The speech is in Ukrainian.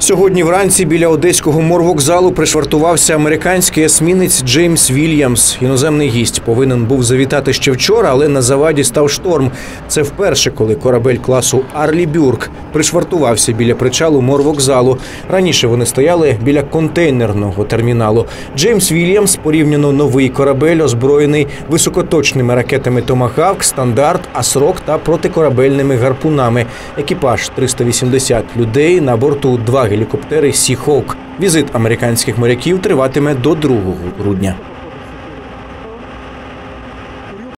Сьогодні вранці біля одеського морвокзалу пришвартувався американський есмінець Джеймс Вільямс. Іноземний гість повинен був завітати ще вчора, але на заваді став шторм. Це вперше, коли корабель класу «Арлі Бюрк» пришвартувався біля причалу морвокзалу. Раніше вони стояли біля контейнерного терміналу. Джеймс Вільямс – порівняно новий корабель, озброєний високоточними ракетами «Томагавк», «Стандарт», «Асрок» та протикорабельними гарпунами. Екіпаж – 380 людей, на борту 2 гелікоптери «Сі Хоук». Візит американських моряків триватиме до 2 грудня.